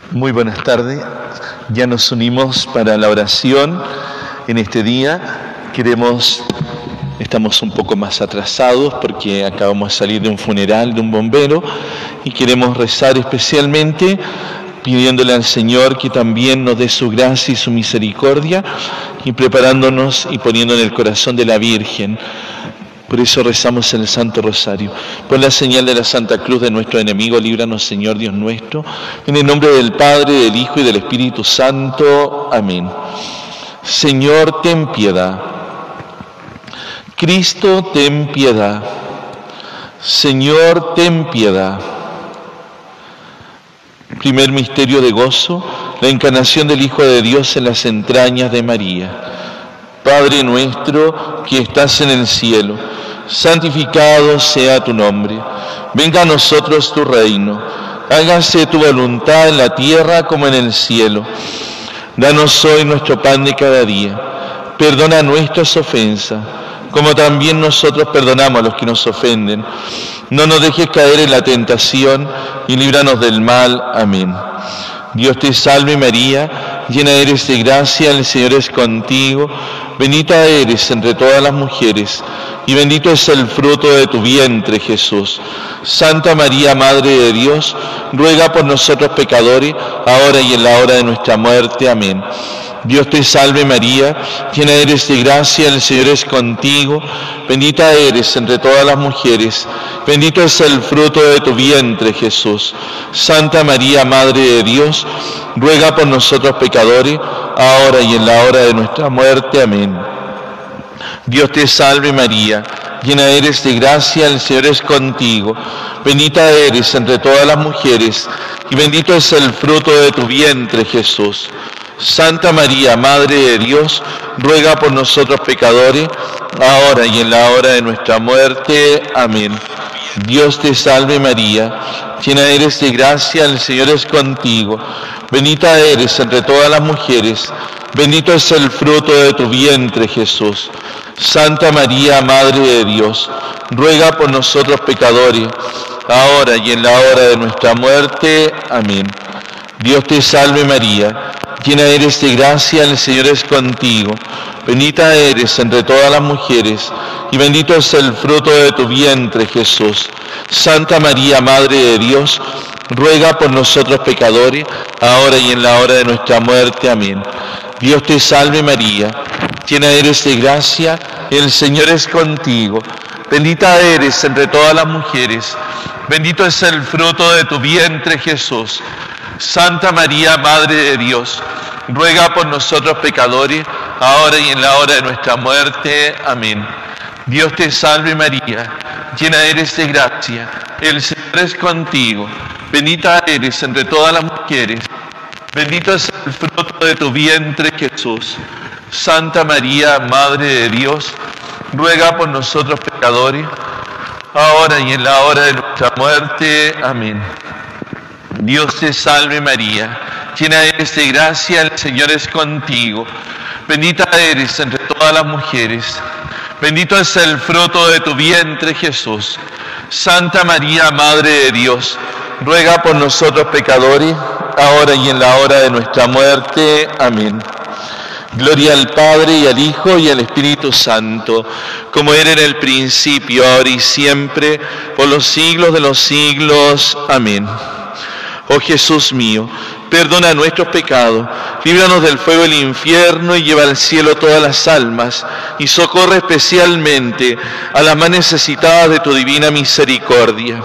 Muy buenas tardes, ya nos unimos para la oración en este día. Estamos un poco más atrasados porque acabamos de salir de un funeral de un bombero y queremos rezar especialmente pidiéndole al Señor que también nos dé su gracia y su misericordia y preparándonos y poniendo en el corazón de la Virgen. Por eso rezamos el Santo Rosario. Por la señal de la Santa Cruz de nuestro enemigo, líbranos, Señor Dios nuestro, en el nombre del Padre, del Hijo y del Espíritu Santo. Amén. Señor, ten piedad. Cristo, ten piedad. Señor, ten piedad. Primer misterio de gozo, la encarnación del Hijo de Dios en las entrañas de María. Padre nuestro que estás en el cielo, santificado sea tu nombre. Venga a nosotros tu reino. Hágase tu voluntad en la tierra como en el cielo. Danos hoy nuestro pan de cada día. Perdona nuestras ofensas, como también nosotros perdonamos a los que nos ofenden. No nos dejes caer en la tentación y líbranos del mal. Amén. Dios te salve María, llena eres de gracia, el Señor es contigo. Bendita eres entre todas las mujeres, y bendito es el fruto de tu vientre, Jesús. Santa María, Madre de Dios, ruega por nosotros pecadores, ahora y en la hora de nuestra muerte. Amén. Dios te salve María, llena eres de gracia, el Señor es contigo. Bendita eres entre todas las mujeres, bendito es el fruto de tu vientre, Jesús. Santa María, Madre de Dios, ruega por nosotros pecadores, ahora y en la hora de nuestra muerte. Amén. Dios te salve María, llena eres de gracia, el Señor es contigo. Bendita eres entre todas las mujeres, y bendito es el fruto de tu vientre, Jesús. Santa María, Madre de Dios, ruega por nosotros pecadores, ahora y en la hora de nuestra muerte. Amén. Dios te salve María, llena eres de gracia, el Señor es contigo. Bendita eres entre todas las mujeres, bendito es el fruto de tu vientre, Jesús. Santa María, Madre de Dios, ruega por nosotros pecadores, ahora y en la hora de nuestra muerte. Amén. Dios te salve María, llena eres de gracia, el Señor es contigo. Bendita eres entre todas las mujeres, y bendito es el fruto de tu vientre, Jesús. Santa María, Madre de Dios, ruega por nosotros pecadores, ahora y en la hora de nuestra muerte. Amén. Dios te salve María, llena eres de gracia, el Señor es contigo. Bendita eres entre todas las mujeres, bendito es el fruto de tu vientre, Jesús. Santa María, Madre de Dios, ruega por nosotros pecadores, ahora y en la hora de nuestra muerte. Amén. Dios te salve María, llena eres de gracia, el Señor es contigo. Bendita eres entre todas las mujeres, bendito es el fruto de tu vientre, Jesús. Santa María, Madre de Dios, ruega por nosotros pecadores, ahora y en la hora de nuestra muerte. Amén. Dios te salve María, llena eres de gracia, el Señor es contigo. Bendita eres entre todas las mujeres, bendito es el fruto de tu vientre, Jesús. Santa María, Madre de Dios, ruega por nosotros pecadores, ahora y en la hora de nuestra muerte. Amén. Gloria al Padre, y al Hijo, y al Espíritu Santo, como era en el principio, ahora y siempre, por los siglos de los siglos. Amén. Oh Jesús mío, perdona nuestros pecados, líbranos del fuego del infierno y lleva al cielo todas las almas, y socorre especialmente a las más necesitadas de tu divina misericordia.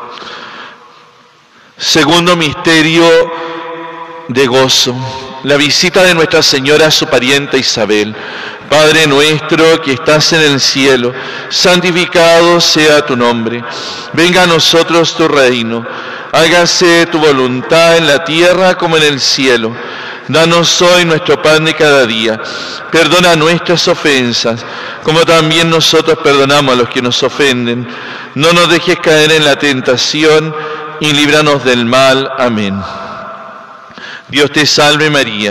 Segundo misterio de gozo, la visita de Nuestra Señora a su parienta Isabel. Padre nuestro que estás en el cielo, santificado sea tu nombre. Venga a nosotros tu reino. Hágase tu voluntad en la tierra como en el cielo. Danos hoy nuestro pan de cada día. Perdona nuestras ofensas, como también nosotros perdonamos a los que nos ofenden. No nos dejes caer en la tentación y líbranos del mal. Amén. Dios te salve María,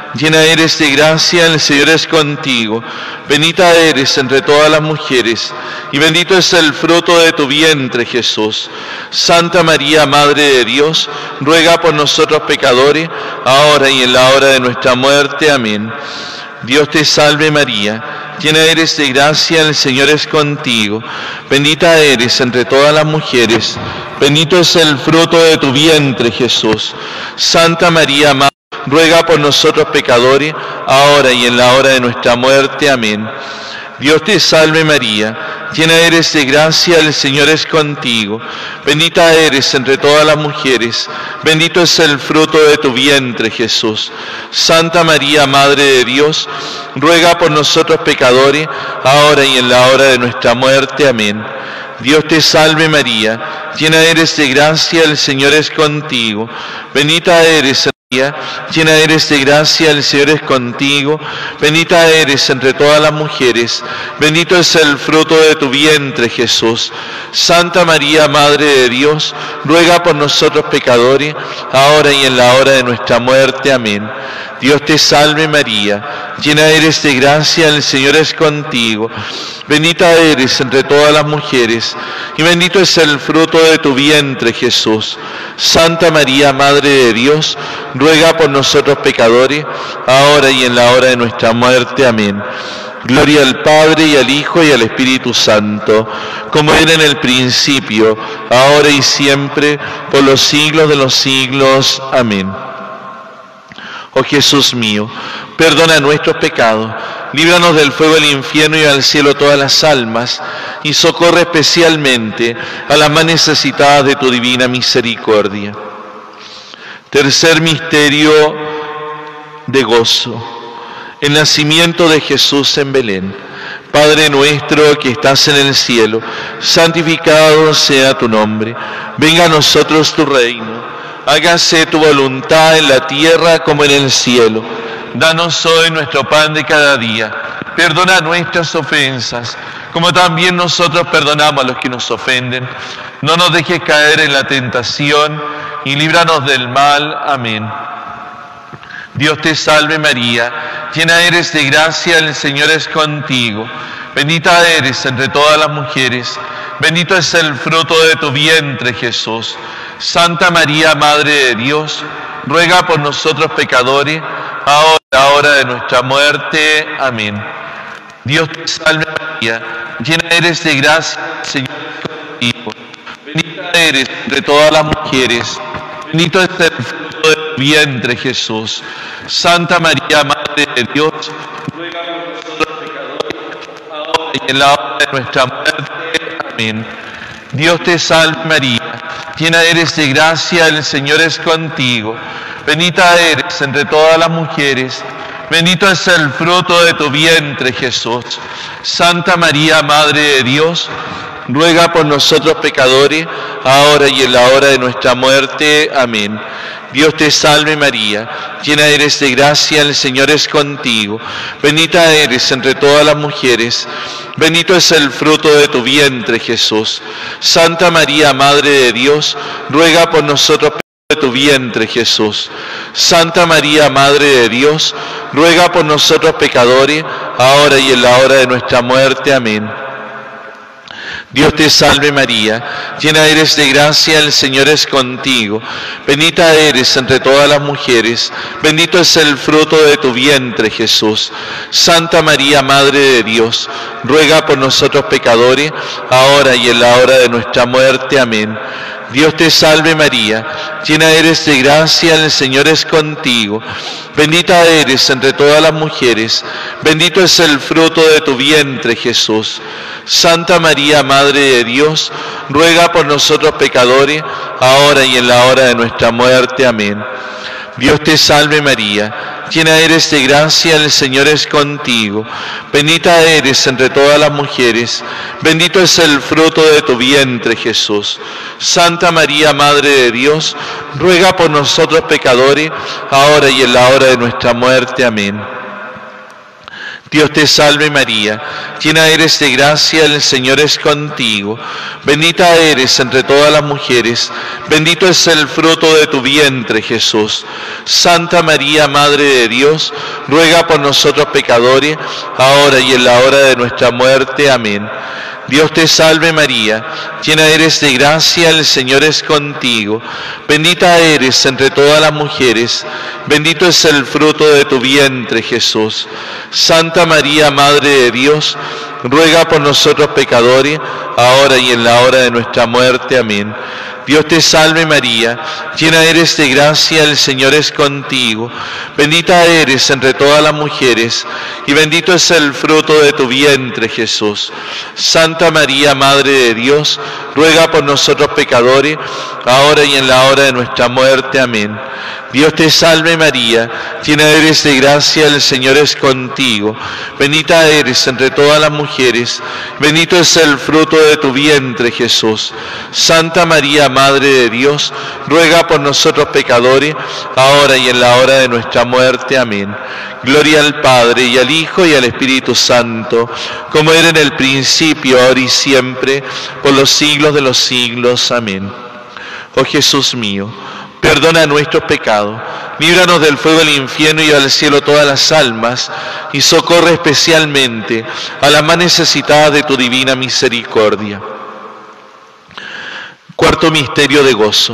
llena eres de gracia, el Señor es contigo. Bendita eres entre todas las mujeres, y bendito es el fruto de tu vientre, Jesús. Santa María, Madre de Dios, ruega por nosotros pecadores, ahora y en la hora de nuestra muerte. Amén. Dios te salve María, llena eres de gracia, el Señor es contigo. Bendita eres entre todas las mujeres, bendito es el fruto de tu vientre, Jesús. Santa María, Madre, ruega por nosotros pecadores, ahora y en la hora de nuestra muerte. Amén. Dios te salve María, llena eres de gracia, el Señor es contigo. Bendita eres entre todas las mujeres, bendito es el fruto de tu vientre, Jesús. Santa María, Madre de Dios, ruega por nosotros pecadores, ahora y en la hora de nuestra muerte. Amén. Dios te salve María, llena eres de gracia, el Señor es contigo. Bendita eres llena eres de gracia, el Señor es contigo. Bendita eres entre todas las mujeres, bendito es el fruto de tu vientre, Jesús. Santa María, Madre de Dios, ruega por nosotros pecadores, ahora y en la hora de nuestra muerte. Amén. Dios te salve María, llena eres de gracia, el Señor es contigo. Bendita eres entre todas las mujeres, y bendito es el fruto de tu vientre, Jesús. Santa María, Madre de Dios, ruega por nosotros pecadores, ahora y en la hora de nuestra muerte. Amén. Gloria al Padre, y al Hijo, y al Espíritu Santo, como era en el principio, ahora y siempre, por los siglos de los siglos. Amén. Oh Jesús mío, perdona nuestros pecados, líbranos del fuego del infierno y al cielo todas las almas, y socorre especialmente a las más necesitadas de tu divina misericordia. Tercer misterio de gozo, el nacimiento de Jesús en Belén. Padre nuestro que estás en el cielo, santificado sea tu nombre. Venga a nosotros tu reino. Hágase tu voluntad en la tierra como en el cielo. Danos hoy nuestro pan de cada día. Perdona nuestras ofensas, como también nosotros perdonamos a los que nos ofenden. No nos dejes caer en la tentación y líbranos del mal. Amén. Dios te salve María, llena eres de gracia, el Señor es contigo. Bendita eres entre todas las mujeres, bendito es el fruto de tu vientre, Jesús. Santa María, Madre de Dios, ruega por nosotros pecadores, ahora y en la hora de nuestra muerte. Amén. Dios te salve María, llena eres de gracia, el Señor es contigo. Bendita eres entre todas las mujeres, bendito es el fruto de tu vientre, Jesús. Santa María, Madre de Dios, ruega por nosotros pecadores, ahora y en la hora de nuestra muerte. Amén. Dios te salve María, llena eres de gracia, el Señor es contigo. Bendita eres entre todas las mujeres, bendito es el fruto de tu vientre, Jesús. Santa María, Madre de Dios, ruega por nosotros pecadores, ahora y en la hora de nuestra muerte. Amén. Dios te salve María, llena eres de gracia, el Señor es contigo. Bendita eres entre todas las mujeres, bendito es el fruto de tu vientre, Jesús. Santa María, Madre de Dios, ruega por nosotros de tu vientre, Jesús. Santa María, Madre de Dios, ruega por nosotros pecadores, ahora y en la hora de nuestra muerte. Amén. Dios te salve María, llena eres de gracia, el Señor es contigo. Bendita eres entre todas las mujeres, bendito es el fruto de tu vientre, Jesús. Santa María, Madre de Dios, ruega por nosotros pecadores, ahora y en la hora de nuestra muerte. Amén. Dios te salve María, llena eres de gracia, el Señor es contigo. Bendita eres entre todas las mujeres, bendito es el fruto de tu vientre, Jesús. Santa María, Madre de Dios, ruega por nosotros pecadores, ahora y en la hora de nuestra muerte. Amén. Dios te salve María, llena eres de gracia, el Señor es contigo. Bendita eres entre todas las mujeres, bendito es el fruto de tu vientre, Jesús. Santa María, Madre de Dios, ruega por nosotros pecadores, ahora y en la hora de nuestra muerte. Amén. Dios te salve María, llena eres de gracia, el Señor es contigo. Bendita eres entre todas las mujeres, bendito es el fruto de tu vientre, Jesús. Santa María, Madre de Dios, ruega por nosotros pecadores, ahora y en la hora de nuestra muerte. Amén. Dios te salve María, llena eres de gracia, el Señor es contigo. Bendita eres entre todas las mujeres, bendito es el fruto de tu vientre, Jesús. Santa María, Madre de Dios, ruega por nosotros pecadores, ahora y en la hora de nuestra muerte. Amén. Dios te salve María, llena eres de gracia, el Señor es contigo. Bendita eres entre todas las mujeres, y bendito es el fruto de tu vientre, Jesús. Santa María, Madre de Dios, ruega por nosotros pecadores, ahora y en la hora de nuestra muerte. Amén. Dios te salve María, llena eres de gracia, el Señor es contigo. Bendita eres entre todas las mujeres, bendito es el fruto de tu vientre, Jesús. Santa María, Madre de Dios, ruega por nosotros pecadores, ahora y en la hora de nuestra muerte. Amén. Gloria al Padre, y al Hijo, y al Espíritu Santo, como era en el principio, ahora y siempre, por los siglos de los siglos. Amén. Oh Jesús mío, perdona nuestros pecados, líbranos del fuego del infierno y lleva al cielo todas las almas, y socorre especialmente a las más necesitadas de tu divina misericordia. Cuarto misterio de gozo: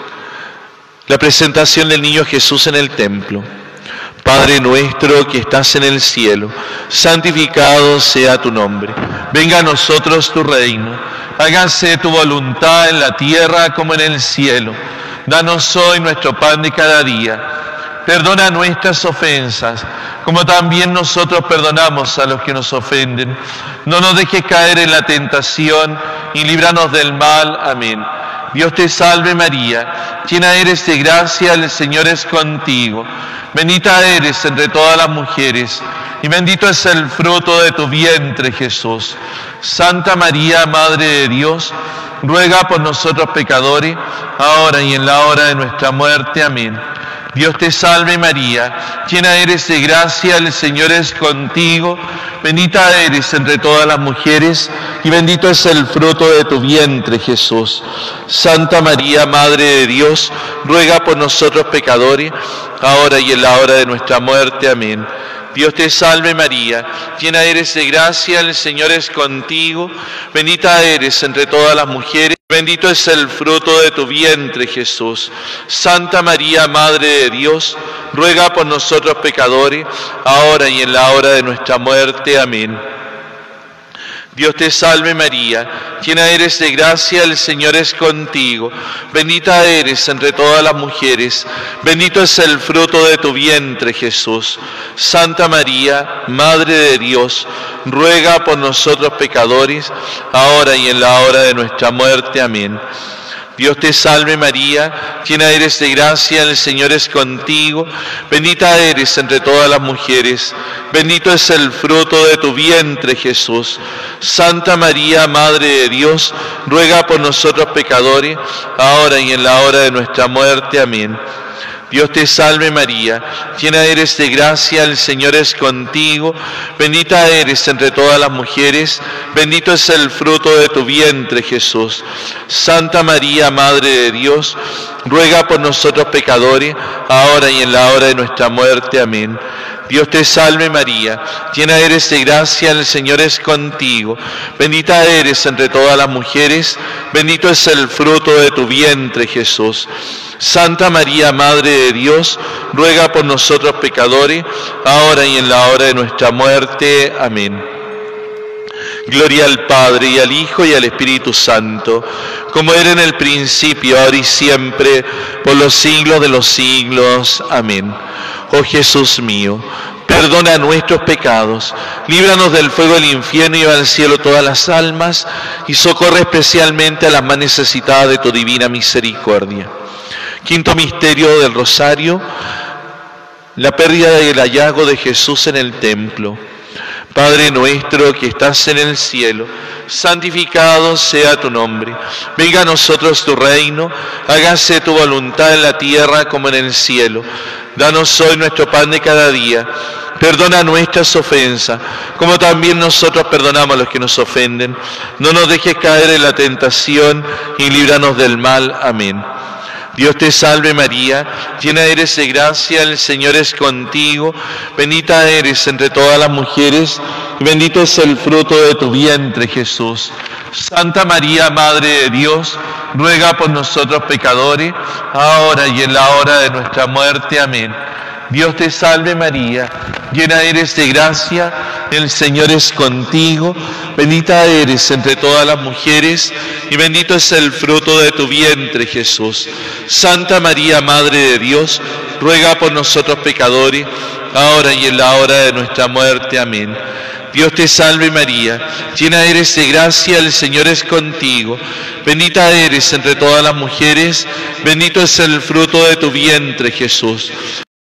la presentación del niño Jesús en el templo. Padre nuestro que estás en el cielo, santificado sea tu nombre. Venga a nosotros tu reino. Hágase tu voluntad en la tierra como en el cielo. Danos hoy nuestro pan de cada día. Perdona nuestras ofensas, como también nosotros perdonamos a los que nos ofenden. No nos dejes caer en la tentación y líbranos del mal. Amén. Dios te salve María, llena eres de gracia, el Señor es contigo. Bendita eres entre todas las mujeres, y bendito es el fruto de tu vientre, Jesús. Santa María, Madre de Dios, ruega por nosotros pecadores, ahora y en la hora de nuestra muerte. Amén. Dios te salve María, llena eres de gracia, el Señor es contigo. Bendita eres entre todas las mujeres, y bendito es el fruto de tu vientre, Jesús. Santa María, Madre de Dios, ruega por nosotros pecadores, ahora y en la hora de nuestra muerte. Amén. Dios te salve María, llena eres de gracia, el Señor es contigo. Bendita eres entre todas las mujeres, bendito es el fruto de tu vientre, Jesús. Santa María, Madre de Dios, ruega por nosotros pecadores, ahora y en la hora de nuestra muerte. Amén. Dios te salve María, llena eres de gracia, el Señor es contigo. Bendita eres entre todas las mujeres, bendito es el fruto de tu vientre, Jesús. Santa María, Madre de Dios, ruega por nosotros pecadores, ahora y en la hora de nuestra muerte. Amén. Dios te salve María, llena eres de gracia, el Señor es contigo. Bendita eres entre todas las mujeres, bendito es el fruto de tu vientre, Jesús. Santa María, Madre de Dios, ruega por nosotros pecadores, ahora y en la hora de nuestra muerte. Amén. Dios te salve María, llena eres de gracia, el Señor es contigo. Bendita eres entre todas las mujeres, bendito es el fruto de tu vientre, Jesús. Santa María, Madre de Dios, ruega por nosotros pecadores, ahora y en la hora de nuestra muerte. Amén. Dios te salve María, llena eres de gracia, el Señor es contigo. Bendita eres entre todas las mujeres, bendito es el fruto de tu vientre, Jesús. Santa María, Madre de Dios, ruega por nosotros pecadores, ahora y en la hora de nuestra muerte. Amén. Gloria al Padre, y al Hijo, y al Espíritu Santo, como era en el principio, ahora y siempre, por los siglos de los siglos. Amén. Oh Jesús mío, perdona nuestros pecados, líbranos del fuego del infierno y lleva al cielo todas las almas, y socorre especialmente a las más necesitadas de tu divina misericordia. Quinto misterio del Rosario: la pérdida del hallazgo de Jesús en el templo. Padre nuestro que estás en el cielo, santificado sea tu nombre. Venga a nosotros tu reino, hágase tu voluntad en la tierra como en el cielo. Danos hoy nuestro pan de cada día. Perdona nuestras ofensas, como también nosotros perdonamos a los que nos ofenden. No nos dejes caer en la tentación y líbranos del mal. Amén. Dios te salve María, llena eres de gracia, el Señor es contigo, bendita eres entre todas las mujeres, y bendito es el fruto de tu vientre, Jesús. Santa María, Madre de Dios, ruega por nosotros pecadores, ahora y en la hora de nuestra muerte. Amén. Dios te salve María, llena eres de gracia, el Señor es contigo, bendita eres entre todas las mujeres, y bendito es el fruto de tu vientre, Jesús. Santa María, Madre de Dios, ruega por nosotros pecadores, ahora y en la hora de nuestra muerte. Amén. Dios te salve María, llena eres de gracia, el Señor es contigo, bendita eres entre todas las mujeres, bendito es el fruto de tu vientre, Jesús.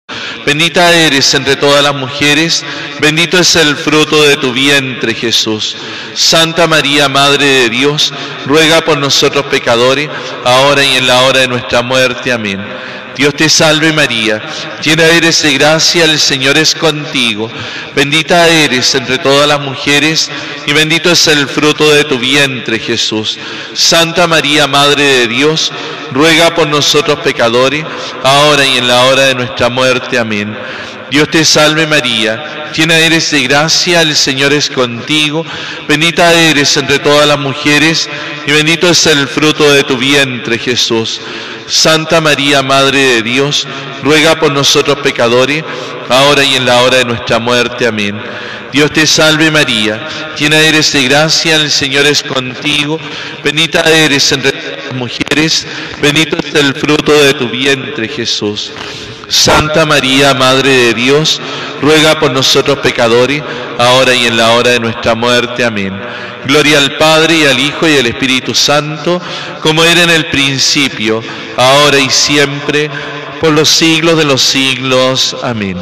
Bendita eres entre todas las mujeres, bendito es el fruto de tu vientre, Jesús. Santa María, Madre de Dios, ruega por nosotros pecadores, ahora y en la hora de nuestra muerte. Amén. Dios te salve María, llena eres de gracia, el Señor es contigo, bendita eres entre todas las mujeres, y bendito es el fruto de tu vientre, Jesús. Santa María, Madre de Dios, ruega por nosotros pecadores, ahora y en la hora de nuestra muerte. Amén. Dios te salve María, llena eres de gracia, el Señor es contigo, bendita eres entre todas las mujeres, y bendito es el fruto de tu vientre, Jesús. Santa María, Madre de Dios, ruega por nosotros pecadores, ahora y en la hora de nuestra muerte. Amén. Dios te salve María, llena eres de gracia, el Señor es contigo, bendita eres entre las mujeres, bendito es el fruto de tu vientre, Jesús. Santa María, Madre de Dios, ruega por nosotros pecadores, ahora y en la hora de nuestra muerte. Amén. Gloria al Padre, y al Hijo, y al Espíritu Santo, como era en el principio, ahora y siempre, por los siglos de los siglos. Amén.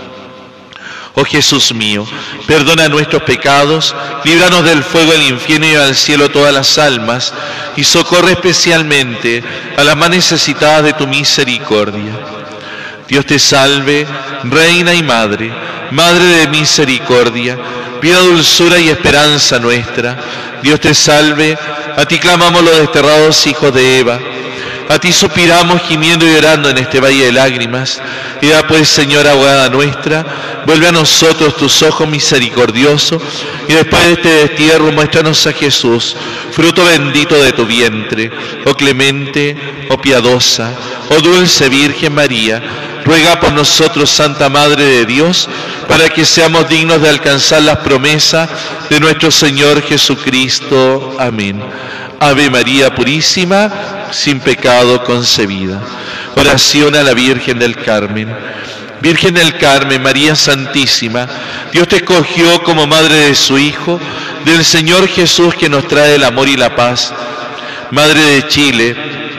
Oh Jesús mío, perdona nuestros pecados, líbranos del fuego del infierno y al cielo todas las almas, y socorre especialmente a las más necesitadas de tu misericordia. Dios te salve, Reina y Madre, Madre de misericordia, vida, dulzura y esperanza nuestra. Dios te salve, a ti clamamos los desterrados hijos de Eva. A ti suspiramos gimiendo y llorando en este valle de lágrimas. Y da pues, Señora, abogada nuestra, vuelve a nosotros tus ojos misericordiosos, y después de este destierro muéstranos a Jesús, fruto bendito de tu vientre. Oh clemente, oh piadosa, oh dulce Virgen María, ruega por nosotros, Santa Madre de Dios, para que seamos dignos de alcanzar las promesas de nuestro Señor Jesucristo. Amén. Ave María Purísima, sin pecado concebida. Oración a la Virgen del Carmen. Virgen del Carmen, María Santísima, Dios te escogió como madre de su Hijo, del Señor Jesús, que nos trae el amor y la paz. Madre de Chile,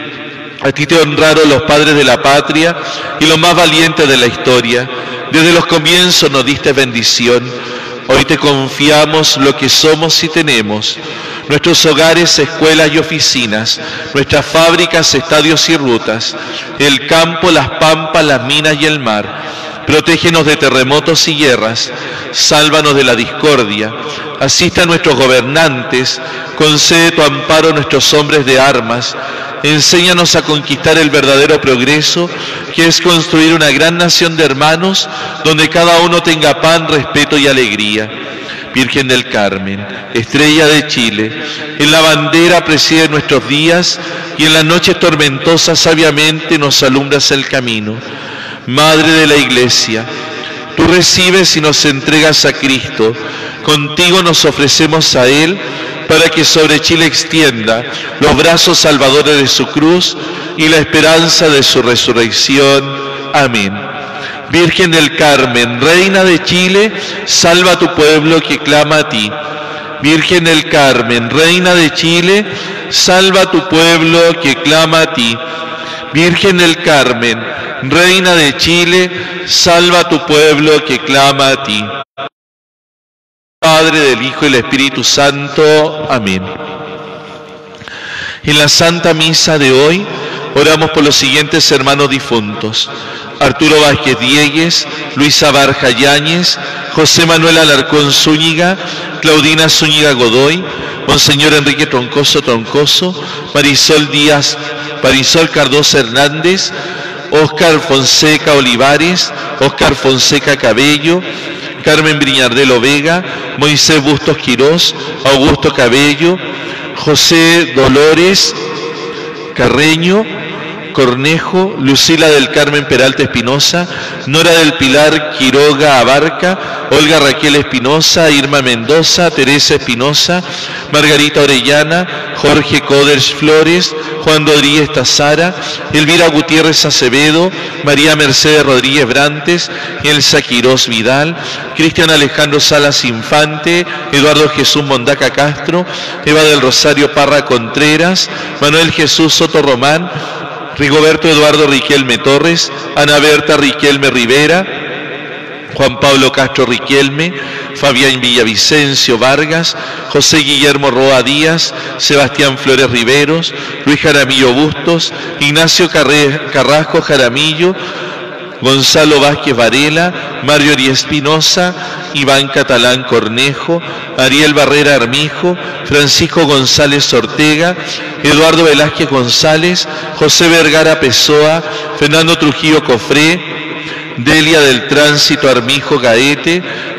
a ti te honraron los padres de la patria y los más valientes de la historia. Desde los comienzos nos diste bendición. Hoy te confiamos lo que somos y tenemos: nuestros hogares, escuelas y oficinas, nuestras fábricas, estadios y rutas, el campo, las pampas, las minas y el mar. Protégenos de terremotos y guerras, sálvanos de la discordia, asiste a nuestros gobernantes, concede tu amparo a nuestros hombres de armas, enséñanos a conquistar el verdadero progreso, que es construir una gran nación de hermanos, donde cada uno tenga pan, respeto y alegría. Virgen del Carmen, estrella de Chile, en la bandera preside nuestros días, y en las noches tormentosas sabiamente nos alumbras el camino. Madre de la Iglesia, tú recibes y nos entregas a Cristo, contigo nos ofrecemos a Él, para que sobre Chile extienda los brazos salvadores de su cruz y la esperanza de su resurrección. Amén. Virgen del Carmen, Reina de Chile, salva a tu pueblo que clama a ti. Virgen del Carmen, Reina de Chile, salva a tu pueblo que clama a ti. Virgen del Carmen, Reina de Chile, salva a tu pueblo que clama a ti. Padre, del Hijo y del Espíritu Santo. Amén. En la Santa Misa de hoy oramos por los siguientes hermanos difuntos: Arturo Vázquez Diegues, Luisa Barja Yáñez, José Manuel Alarcón Zúñiga, Claudina Zúñiga Godoy, Monseñor Enrique Troncoso Troncoso, Marisol Cardoso Hernández, Óscar Fonseca Olivares, Óscar Fonseca Cabello, Carmen Briñardelo Vega, Moisés Bustos Quirós, Augusto Cabello, José Dolores Carreño Cornejo, Lucila del Carmen Peralta Espinosa, Nora del Pilar Quiroga Abarca, Olga Raquel Espinosa, Irma Mendoza, Teresa Espinosa, Margarita Orellana, Jorge Coders Flores, Juan Rodríguez Tazara, Elvira Gutiérrez Acevedo, María Mercedes Rodríguez Brantes, Elsa Quirós Vidal, Cristian Alejandro Salas Infante, Eduardo Jesús Mondaca Castro, Eva del Rosario Parra Contreras, Manuel Jesús Soto Román, Rigoberto Eduardo Riquelme Torres, Ana Berta Riquelme Rivera, Juan Pablo Castro Riquelme, Fabián Villavicencio Vargas, José Guillermo Roa Díaz, Sebastián Flores Riveros, Luis Jaramillo Bustos, Ignacio Carrasco Jaramillo, Gonzalo Vázquez Varela, Mario Ari Espinosa, Iván Catalán Cornejo, Ariel Barrera Armijo, Francisco González Ortega, Eduardo Velázquez González, José Vergara Pessoa, Fernando Trujillo Cofré, Delia del Tránsito Armijo Gaete,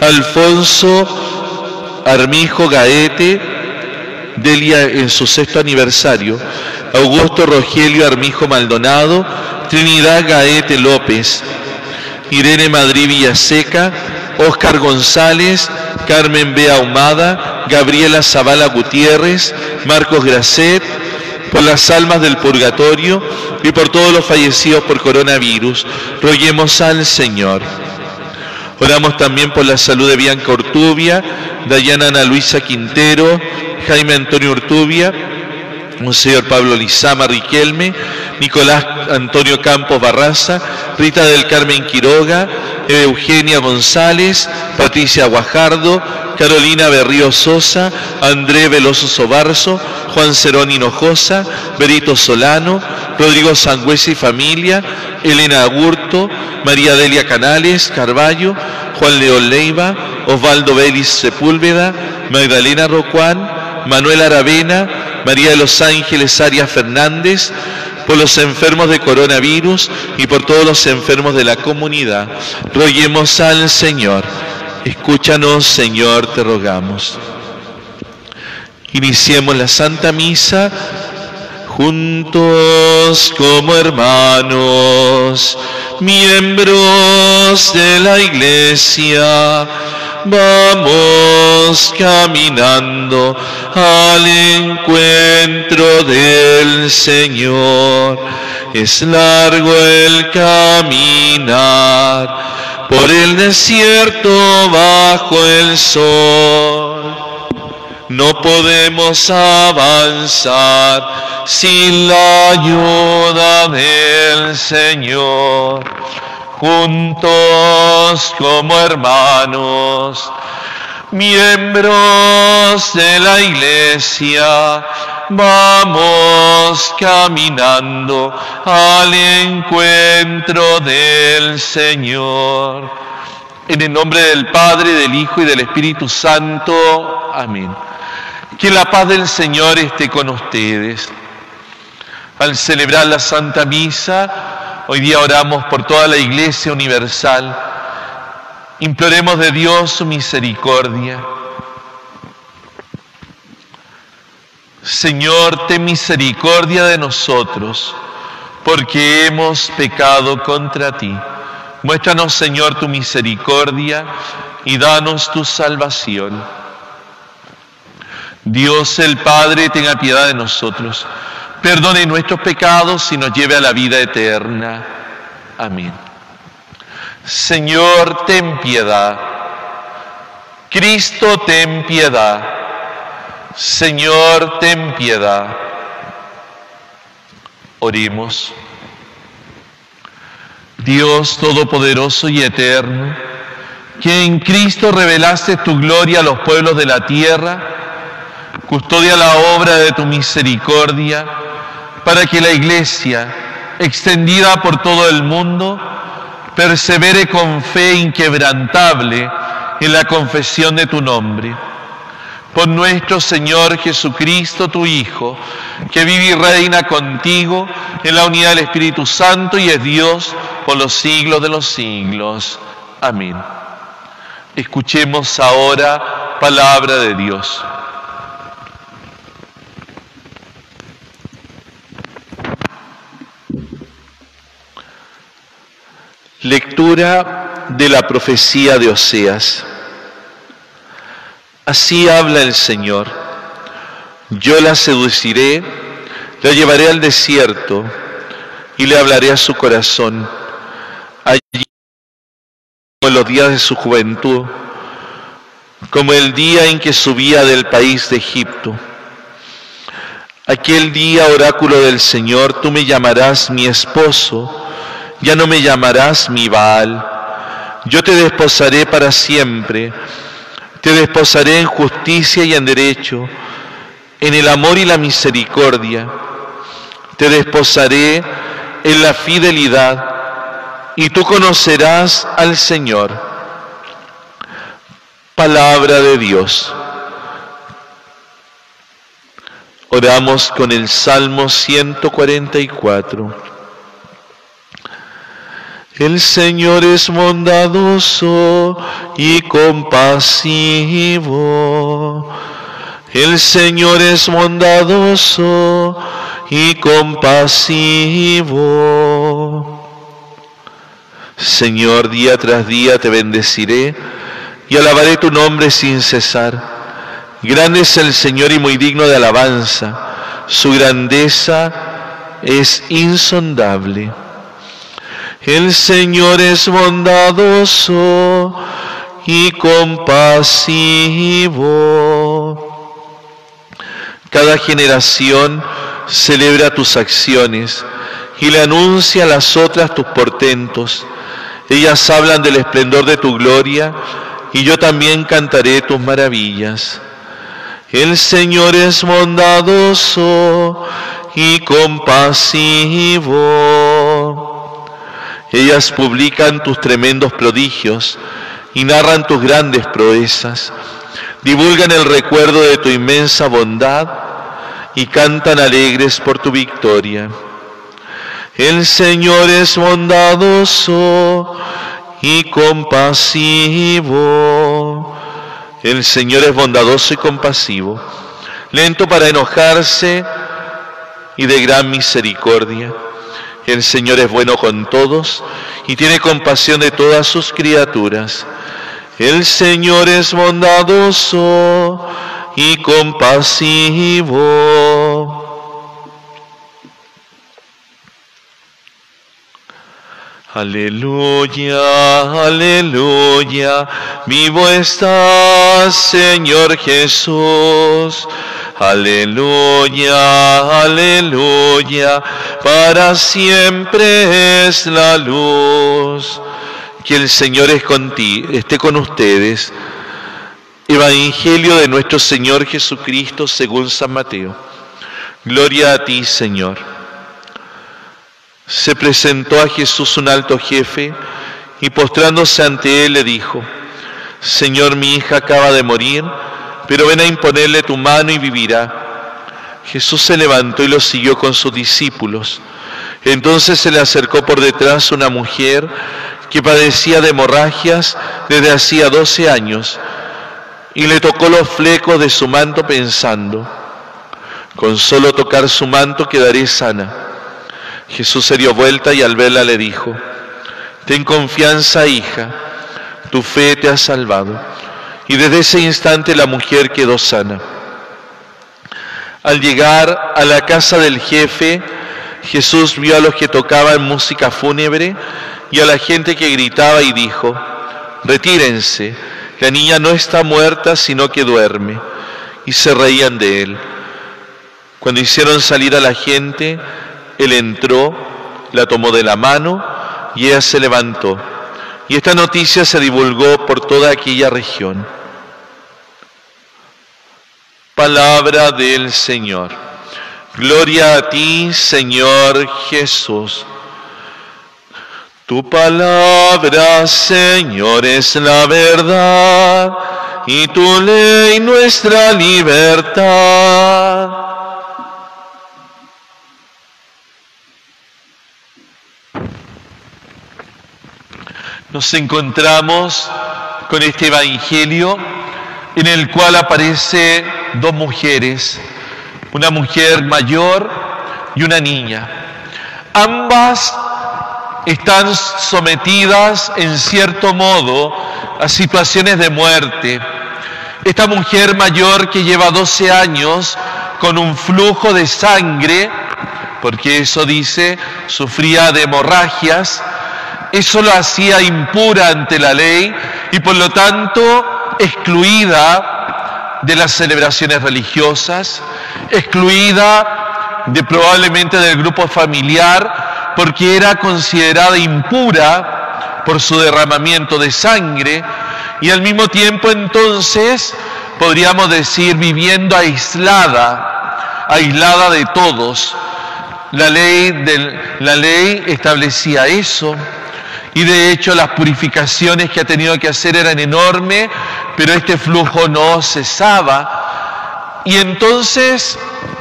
Alfonso Armijo Gaete, Delia en su 6º aniversario, Augusto Rogelio Armijo Maldonado, Trinidad Gaete López, Irene Madrid Villaseca, Óscar González, Carmen B. Ahumada, Gabriela Zavala Gutiérrez, Marcos Gracet, por las almas del purgatorio y por todos los fallecidos por coronavirus, roguemos al Señor. Oramos también por la salud de Bianca Urtubia, Dayana Ana Luisa Quintero, Jaime Antonio Urtubia, Monseñor Pablo Lizama Riquelme, Nicolás Antonio Campos Barraza, Rita del Carmen Quiroga, Eugenia González, Patricia Guajardo, Carolina Berrío Sosa, André Veloso Sobarzo, Juan Cerón Hinojosa, Berito Solano, Rodrigo Sangüesa y familia, Elena Agurto, María Delia Canales Carballo, Juan León Leiva, Osvaldo Vélez Sepúlveda, Magdalena Rocuán, Manuel Aravena, María de los Ángeles Arias Fernández, por los enfermos de coronavirus y por todos los enfermos de la comunidad. Roguemos al Señor. Escúchanos, Señor, te rogamos. Iniciemos la Santa Misa juntos como hermanos, miembros de la Iglesia. Vamos caminando al encuentro del Señor. Es largo el caminar por el desierto bajo el sol. No podemos avanzar sin la ayuda del Señor. Juntos como hermanos, miembros de la Iglesia, vamos caminando al encuentro del Señor. En el nombre del Padre, del Hijo y del Espíritu Santo. Amén. Que la paz del Señor esté con ustedes. Al celebrar la Santa Misa, hoy día oramos por toda la Iglesia universal. Imploremos de Dios su misericordia. Señor, ten misericordia de nosotros, porque hemos pecado contra ti. Muéstranos, Señor, tu misericordia y danos tu salvación. Dios el Padre, tenga piedad de nosotros. Perdone nuestros pecados y nos lleve a la vida eterna. Amén. Señor, ten piedad. Cristo, ten piedad. Señor, ten piedad. Oremos. Dios Todopoderoso y Eterno, que en Cristo revelaste tu gloria a los pueblos de la tierra, custodia la obra de tu misericordia, para que la Iglesia, extendida por todo el mundo, persevere con fe inquebrantable en la confesión de tu nombre. Por nuestro Señor Jesucristo, tu Hijo, que vive y reina contigo en la unidad del Espíritu Santo y es Dios por los siglos de los siglos. Amén. Escuchemos ahora palabra de Dios. Lectura de la profecía de Oseas. Así habla el Señor: yo la seduciré, la llevaré al desierto y le hablaré a su corazón. Allí, como en los días de su juventud, como el día en que subía del país de Egipto. Aquel día, oráculo del Señor, tú me llamarás mi esposo, ya no me llamarás mi Baal. Yo te desposaré para siempre, te desposaré en justicia y en derecho, en el amor y la misericordia. Te desposaré en la fidelidad, y tú conocerás al Señor. Palabra de Dios. Oramos con el Salmo 144. El Señor es bondadoso y compasivo. El Señor es bondadoso y compasivo. Señor, día tras día te bendeciré y alabaré tu nombre sin cesar. Grande es el Señor y muy digno de alabanza. Su grandeza es insondable. El Señor es bondadoso y compasivo. Cada generación celebra tus acciones y le anuncia a las otras tus portentos. Ellas hablan del esplendor de tu gloria y yo también cantaré tus maravillas. El Señor es bondadoso y compasivo. Ellas publican tus tremendos prodigios y narran tus grandes proezas. Divulgan el recuerdo de tu inmensa bondad y cantan alegres por tu victoria. El Señor es bondadoso y compasivo. El Señor es bondadoso y compasivo, lento para enojarse y de gran misericordia. El Señor es bueno con todos y tiene compasión de todas sus criaturas. El Señor es bondadoso y compasivo. Aleluya, aleluya, vivo estás, Señor Jesús. Aleluya, aleluya, para siempre es la luz. Que el Señor esté con ustedes. Evangelio de nuestro Señor Jesucristo según San Mateo. Gloria a ti, Señor. Se presentó a Jesús un alto jefe y postrándose ante él le dijo: Señor, mi hija acaba de morir, pero ven a imponerle tu mano y vivirá. Jesús se levantó y lo siguió con sus discípulos. Entonces se le acercó por detrás una mujer que padecía de hemorragias desde hacía 12 años y le tocó los flecos de su manto pensando: con solo tocar su manto quedaré sana. Jesús se dio vuelta y al verla le dijo: ten confianza, hija, tu fe te ha salvado. Y desde ese instante la mujer quedó sana. Al llegar a la casa del jefe, Jesús vio a los que tocaban música fúnebre y a la gente que gritaba y dijo: retírense, la niña no está muerta sino que duerme. Y se reían de él. Cuando hicieron salir a la gente, él entró, la tomó de la mano y ella se levantó. y esta noticia se divulgó por toda aquella región. Palabra del Señor. Gloria a ti, Señor Jesús. Tu palabra, Señor, es la verdad, y tu ley nuestra libertad. Nos encontramos con este evangelio en el cual aparece dos mujeres, una mujer mayor y una niña. Ambas están sometidas en cierto modo a situaciones de muerte. Esta mujer mayor que lleva 12 años con un flujo de sangre, porque eso dice, sufría de hemorragias, eso la hacía impura ante la ley y por lo tanto excluida de las celebraciones religiosas, excluida probablemente del grupo familiar, porque era considerada impura por su derramamiento de sangre y al mismo tiempo entonces podríamos decir viviendo aislada de todos. La ley establecía eso. Y de hecho las purificaciones que ha tenido que hacer eran enormes, pero este flujo no cesaba. Y entonces,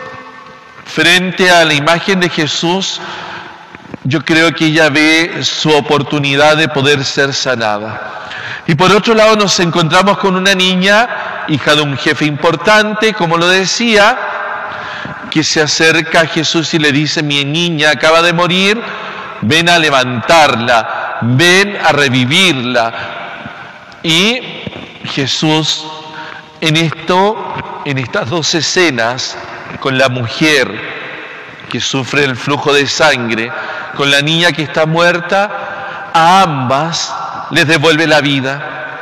frente a la imagen de Jesús, yo creo que ella ve su oportunidad de poder ser sanada. Y por otro lado nos encontramos con una niña, hija de un jefe importante, como lo decía, que se acerca a Jesús y le dice: mi niña acaba de morir, ven a levantarla. Ven a revivirla. Y Jesús en estas dos escenas, con la mujer que sufre el flujo de sangre, con la niña que está muerta, a ambas les devuelve la vida.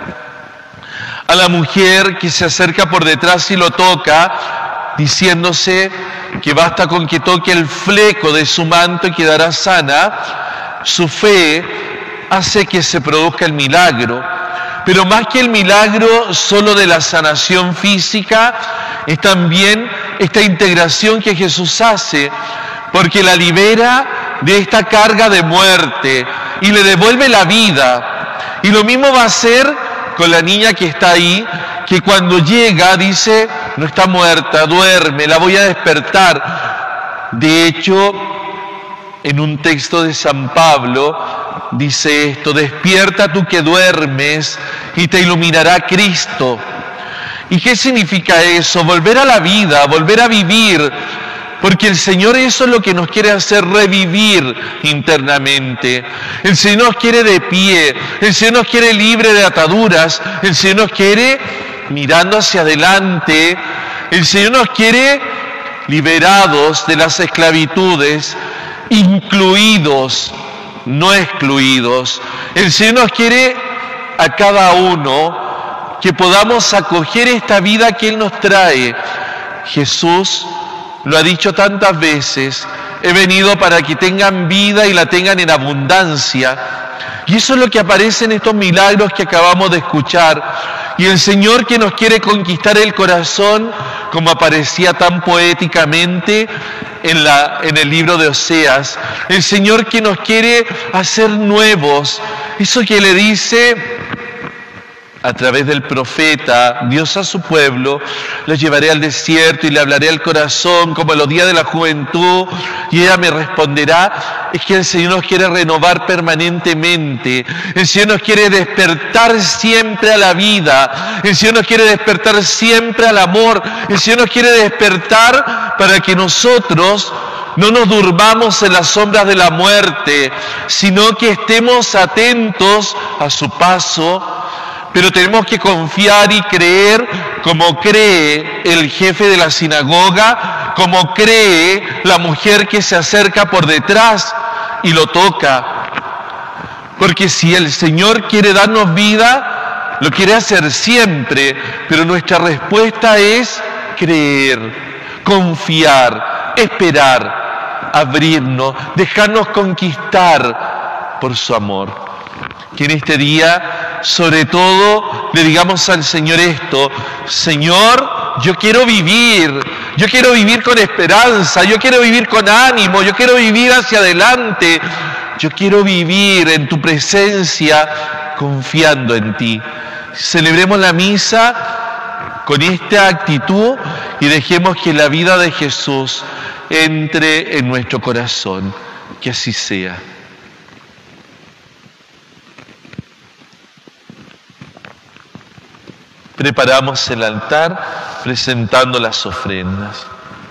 A la mujer que se acerca por detrás y lo toca, diciéndose que basta con que toque el fleco de su manto y quedará sana, su fe hace que se produzca el milagro. Pero más que el milagro solo de la sanación física, es también esta integración que Jesús hace, porque la libera de esta carga de muerte y le devuelve la vida. Y lo mismo va a hacer con la niña que está ahí, que cuando llega dice: no está muerta, duerme, la voy a despertar. De hecho, en un texto de San Pablo dice esto: despierta tú que duermes y te iluminará Cristo. ¿Y qué significa eso? Volver a la vida, volver a vivir, porque el Señor eso es lo que nos quiere hacer, revivir internamente. El Señor nos quiere de pie, el Señor nos quiere libre de ataduras, el Señor nos quiere mirando hacia adelante, el Señor nos quiere liberados de las esclavitudes, incluidos, no excluidos. El Señor nos quiere a cada uno que podamos acoger esta vida que Él nos trae. Jesús lo ha dicho tantas veces: he venido para que tengan vida y la tengan en abundancia. Y eso es lo que aparece en estos milagros que acabamos de escuchar. Y el Señor que nos quiere conquistar el corazón, como aparecía tan poéticamente en el libro de Oseas. El Señor que nos quiere hacer nuevos. Eso que le dice a través del profeta Dios a su pueblo: los llevaré al desierto y le hablaré al corazón como en los días de la juventud y ella me responderá. Es que el Señor nos quiere renovar permanentemente. El Señor nos quiere despertar siempre a la vida. El Señor nos quiere despertar siempre al amor. El Señor nos quiere despertar para que nosotros no nos durmamos en las sombras de la muerte, sino que estemos atentos a su paso. Pero tenemos que confiar y creer como cree el jefe de la sinagoga, como cree la mujer que se acerca por detrás y lo toca. Porque si el Señor quiere darnos vida, lo quiere hacer siempre, pero nuestra respuesta es creer, confiar, esperar, abrirnos, dejarnos conquistar por su amor. Que en este día, sobre todo, le digamos al Señor esto: Señor, yo quiero vivir con esperanza, yo quiero vivir con ánimo, yo quiero vivir hacia adelante, yo quiero vivir en tu presencia confiando en ti. Celebremos la misa con esta actitud y dejemos que la vida de Jesús entre en nuestro corazón. Que así sea. Preparamos el altar presentando las ofrendas.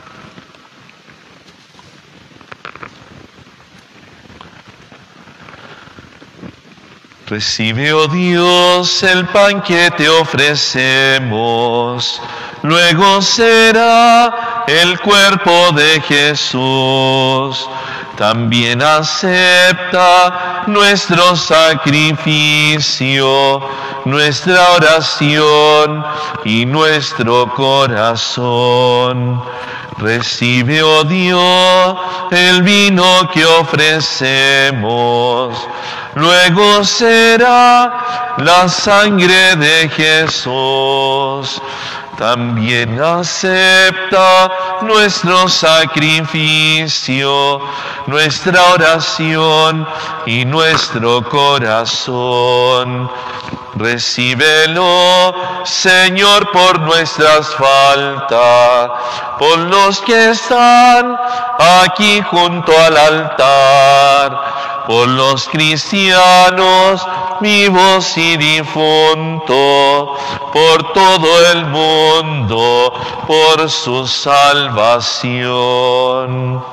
Recibe, oh Dios, el pan que te ofrecemos, luego será el cuerpo de Jesús. También acepta nuestro sacrificio, nuestra oración y nuestro corazón. Recibe, oh Dios, el vino que ofrecemos, luego será la sangre de Jesús. También acepta nuestro sacrificio, nuestra oración y nuestro corazón. Recíbelo, Señor, por nuestras faltas, por los que están aquí junto al altar, por los cristianos vivos y difuntos, por todo el mundo, por su salvación.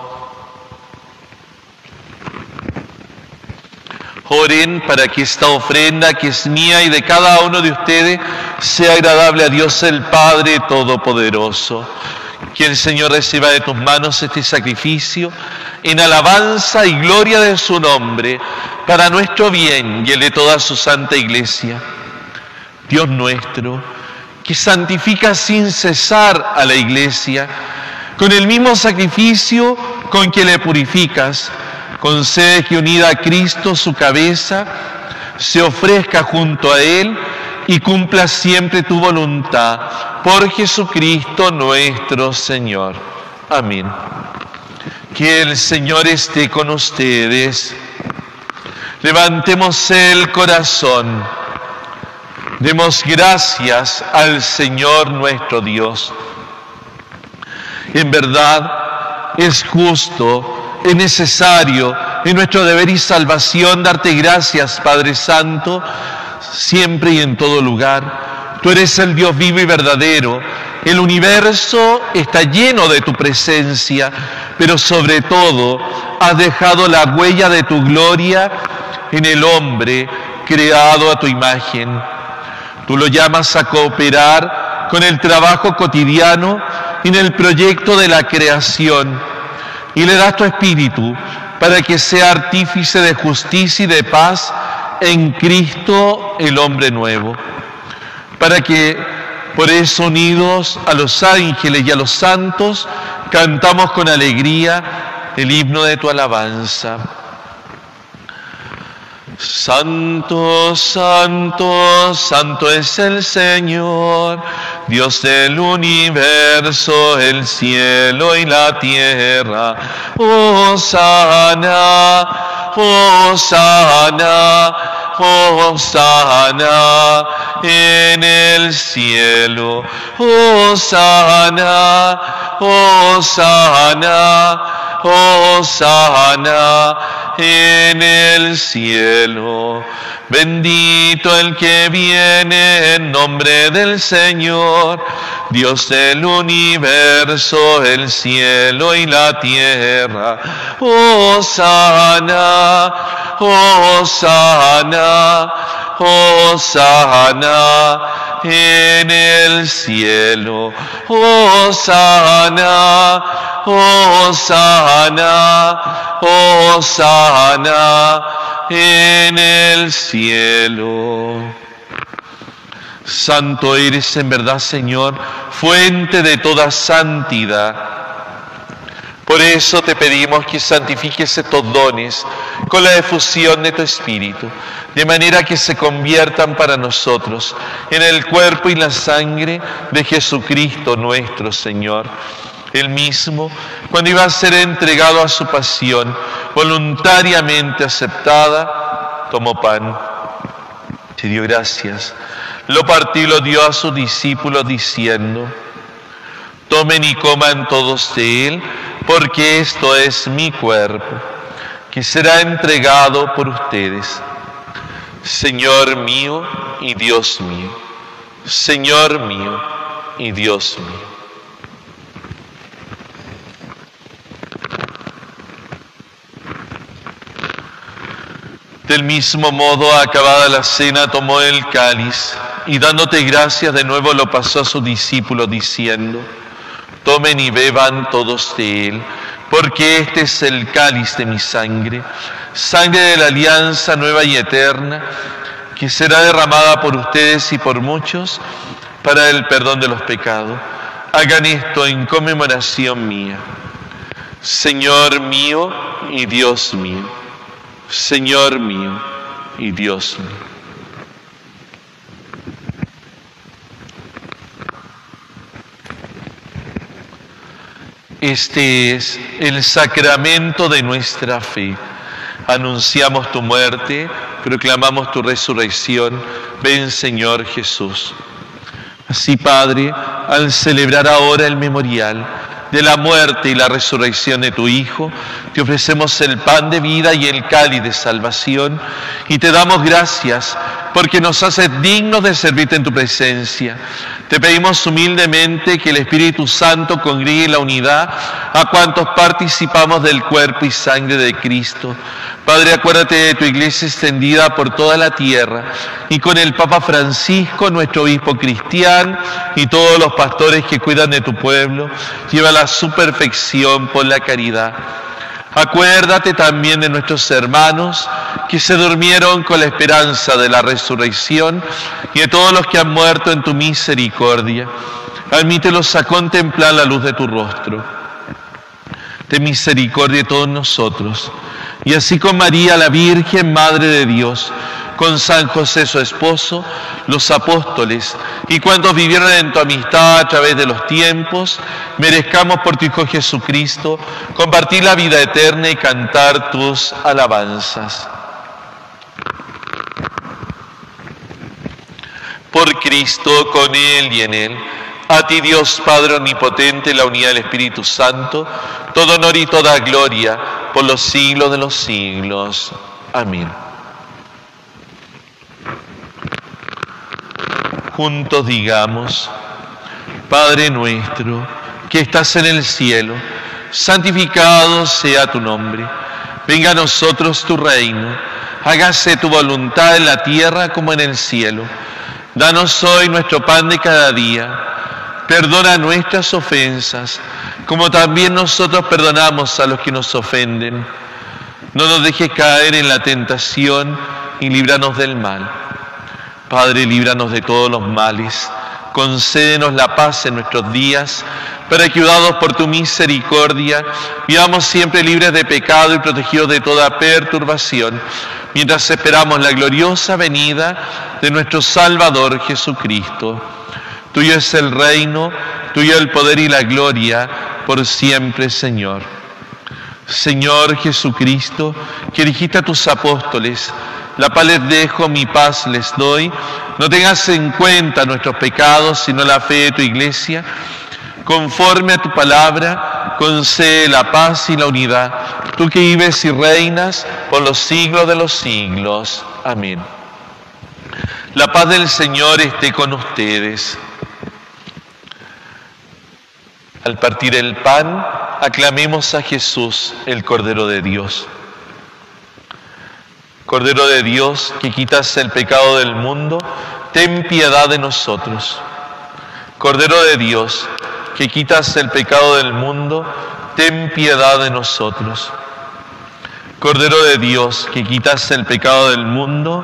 Oren para que esta ofrenda, que es mía y de cada uno de ustedes, sea agradable a Dios el Padre Todopoderoso. Que el Señor reciba de tus manos este sacrificio en alabanza y gloria de su nombre, para nuestro bien y el de toda su santa Iglesia. Dios nuestro, que santifica sin cesar a la Iglesia, con el mismo sacrificio con que le purificas, concede que unida a Cristo su cabeza, se ofrezca junto a Él y cumpla siempre tu voluntad, por Jesucristo nuestro Señor. Amén. Que el Señor esté con ustedes. Levantemos el corazón. Demos gracias al Señor nuestro Dios. En verdad, es justo, es necesario, es nuestro deber y salvación darte gracias, Padre Santo, siempre y en todo lugar. Tú eres el Dios vivo y verdadero. El universo está lleno de tu presencia, pero sobre todo has dejado la huella de tu gloria en el hombre creado a tu imagen. Tú lo llamas a cooperar con el trabajo cotidiano en el proyecto de la creación y le das tu espíritu para que sea artífice de justicia y de paz en Cristo el hombre nuevo. Para que, por eso, unidos a los ángeles y a los santos, cantamos con alegría el himno de tu alabanza. Santo, santo, santo es el Señor, Dios del universo, el cielo y la tierra. Hosana, hosana, hosana en el cielo. Hosana, hosana, hosana en el cielo. Bendito el que viene en nombre del Señor, Dios del universo, el cielo y la tierra. Hosana, hosana, hosana en el cielo. Hosana, hosana, hosana en el cielo. Santo eres en verdad, Señor, fuente de toda santidad. Por eso te pedimos que santifiques estos dones con la efusión de tu Espíritu, de manera que se conviertan para nosotros en el cuerpo y la sangre de Jesucristo nuestro Señor. Él mismo, cuando iba a ser entregado a su pasión, voluntariamente aceptada, tomó pan, te dio gracias, lo partió y lo dio a sus discípulos diciendo: tomen y coman todos de él, porque esto es mi cuerpo, que será entregado por ustedes. Señor mío y Dios mío, Señor mío y Dios mío. Del mismo modo, acabada la cena, tomó el cáliz y dándote gracias de nuevo lo pasó a sus discípulos diciendo: tomen y beban todos de él, porque este es el cáliz de mi sangre, sangre de la alianza nueva y eterna, que será derramada por ustedes y por muchos para el perdón de los pecados. Hagan esto en conmemoración mía. Señor mío y Dios mío, Señor mío y Dios mío. Este es el sacramento de nuestra fe. Anunciamos tu muerte, proclamamos tu resurrección. Ven, Señor Jesús. Así, Padre, al celebrar ahora el memorial de la muerte y la resurrección de tu Hijo, te ofrecemos el pan de vida y el cáliz de salvación, y te damos gracias porque nos haces dignos de servirte en tu presencia. Te pedimos humildemente que el Espíritu Santo congregue en la unidad a cuantos participamos del cuerpo y sangre de Cristo. Padre, acuérdate de tu iglesia extendida por toda la tierra y con el Papa Francisco, nuestro obispo cristiano, y todos los pastores que cuidan de tu pueblo. Llévala a su perfección por la caridad. Acuérdate también de nuestros hermanos que se durmieron con la esperanza de la resurrección y de todos los que han muerto en tu misericordia. Admítelos a contemplar la luz de tu rostro. Ten misericordia de todos nosotros. Y así con María, la Virgen, Madre de Dios, con San José su esposo, los apóstoles y cuantos vivieron en tu amistad a través de los tiempos, merezcamos por tu Hijo Jesucristo compartir la vida eterna y cantar tus alabanzas. Por Cristo, con Él y en Él, a ti Dios Padre Omnipotente, la unidad del Espíritu Santo, todo honor y toda gloria por los siglos de los siglos. Amén. Juntos digamos: Padre nuestro, que estás en el cielo, santificado sea tu nombre. Venga a nosotros tu reino. Hágase tu voluntad en la tierra como en el cielo. Danos hoy nuestro pan de cada día. Perdona nuestras ofensas, como también nosotros perdonamos a los que nos ofenden. No nos dejes caer en la tentación y líbranos del mal. Padre, líbranos de todos los males. Concédenos la paz en nuestros días, para que, ayudados por tu misericordia, vivamos siempre libres de pecado y protegidos de toda perturbación, mientras esperamos la gloriosa venida de nuestro Salvador Jesucristo. Tuyo es el reino, tuyo el poder y la gloria, por siempre, Señor. Señor Jesucristo, que dijiste a tus apóstoles: la paz les dejo, mi paz les doy. No tengas en cuenta nuestros pecados, sino la fe de tu iglesia. Conforme a tu palabra, concede la paz y la unidad. Tú que vives y reinas por los siglos de los siglos. Amén. La paz del Señor esté con ustedes. Al partir el pan, aclamemos a Jesús, el Cordero de Dios. Cordero de Dios, que quitas el pecado del mundo, ten piedad de nosotros. Cordero de Dios, que quitas el pecado del mundo, ten piedad de nosotros. Cordero de Dios, que quitas el pecado del mundo,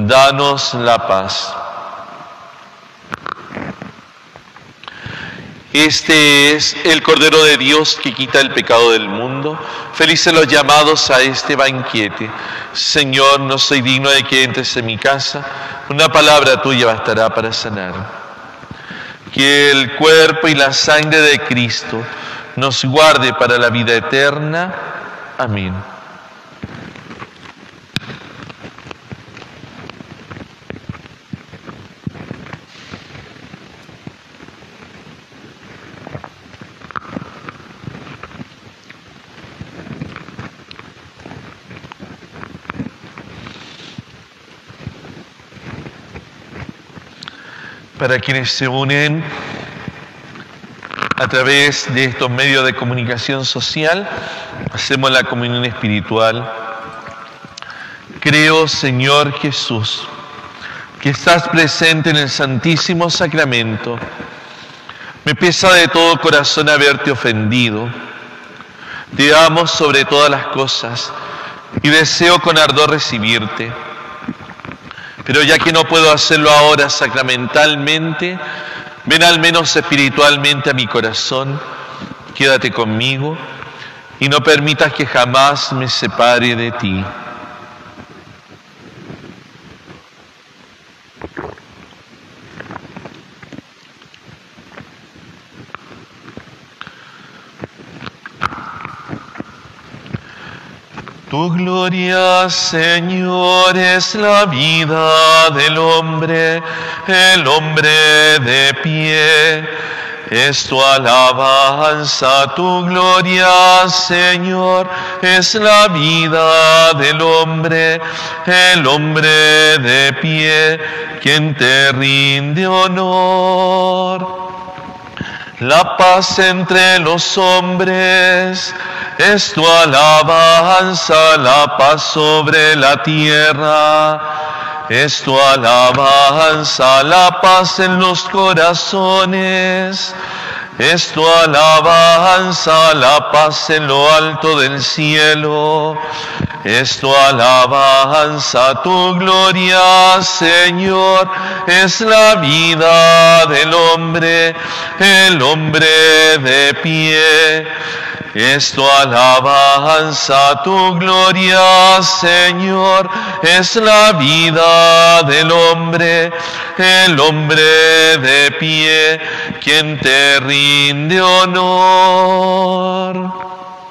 danos la paz. Este es el Cordero de Dios que quita el pecado del mundo. Felices los llamados a este banquete. Señor, no soy digno de que entres en mi casa. Una palabra tuya bastará para sanar. Que el cuerpo y la sangre de Cristo nos guarde para la vida eterna. Amén. Para quienes se unen a través de estos medios de comunicación social, hacemos la comunión espiritual. Creo, Señor Jesús, que estás presente en el Santísimo Sacramento. Me pesa de todo corazón haberte ofendido. Te amo sobre todas las cosas y deseo con ardor recibirte. Pero ya que no puedo hacerlo ahora sacramentalmente, ven al menos espiritualmente a mi corazón, quédate conmigo y no permitas que jamás me separe de ti. Tu gloria, Señor, es la vida del hombre, el hombre de pie. Es tu alabanza, tu gloria, Señor, es la vida del hombre, el hombre de pie, quien te rinde honor. La paz entre los hombres es tu alabanza, la paz sobre la tierra. Es tu alabanza, la paz en los corazones. Es tu alabanza, la paz en lo alto del cielo. Es tu alabanza, tu gloria, Señor, es la vida del hombre, el hombre de pie. Es tu alabanza, tu gloria, Señor, es la vida del hombre, el hombre de pie, quien te rinde honor.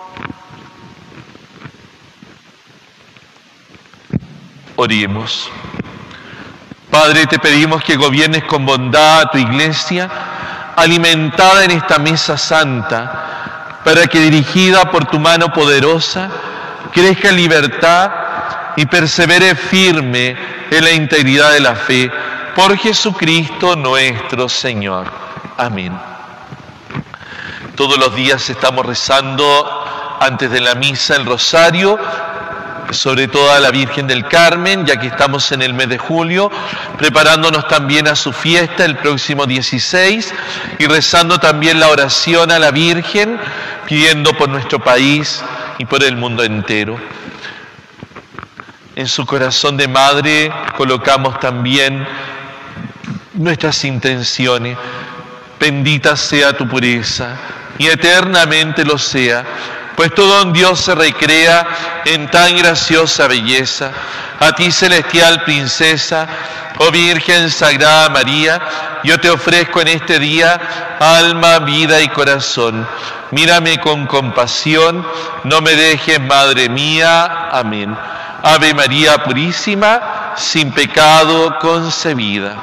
Oremos. Padre, te pedimos que gobiernes con bondad a tu iglesia, alimentada en esta mesa santa, para que dirigida por tu mano poderosa, crezca en libertad y persevere firme en la integridad de la fe, por Jesucristo nuestro Señor. Amén. Todos los días estamos rezando antes de la misa el rosario, sobre todo a la Virgen del Carmen, ya que estamos en el mes de julio, preparándonos también a su fiesta el próximo 16 y rezando también la oración a la Virgen, pidiendo por nuestro país y por el mundo entero. En su corazón de madre colocamos también nuestras intenciones. Bendita sea tu pureza y eternamente lo sea, pues todo en Dios se recrea en tan graciosa belleza. A ti, celestial princesa, oh Virgen Sagrada María, yo te ofrezco en este día alma, vida y corazón. Mírame con compasión, no me dejes, Madre mía. Amén. Ave María Purísima, sin pecado concebida.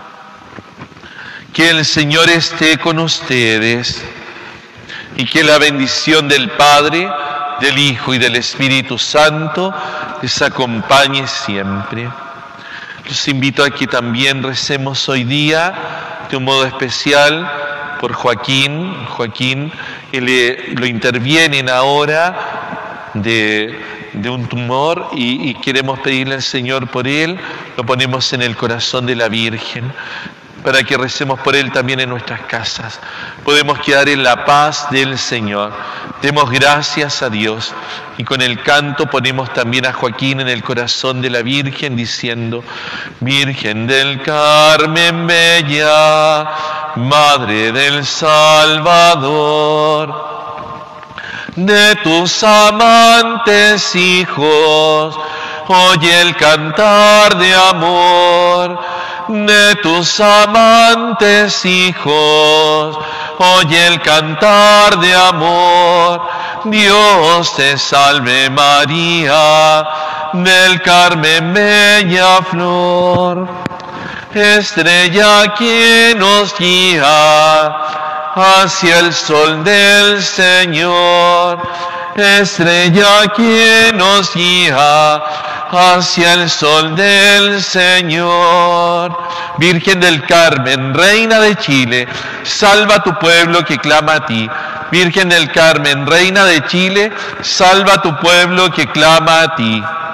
Que el Señor esté con ustedes y que la bendición del Padre, del Hijo y del Espíritu Santo les acompañe siempre. Los invito a que también recemos hoy día de un modo especial por Joaquín, que lo intervienen ahora de un tumor y queremos pedirle al Señor por él, lo ponemos en el corazón de la Virgen. para que recemos por él también en nuestras casas. Podemos quedar en la paz del Señor. Demos gracias a Dios y con el canto ponemos también a Joaquín en el corazón de la Virgen diciendo: Virgen del Carmen bella, Madre del Salvador, de tus amantes hijos, oye el cantar de amor. De tus amantes hijos, oye el cantar de amor. Dios te salve María, del Carmen bella flor. Estrella que nos guía hacia el sol del Señor. Estrella que nos guía hacia el sol del Señor. Virgen del Carmen, Reina de Chile, salva a tu pueblo que clama a ti. Virgen del Carmen, Reina de Chile, salva a tu pueblo que clama a ti.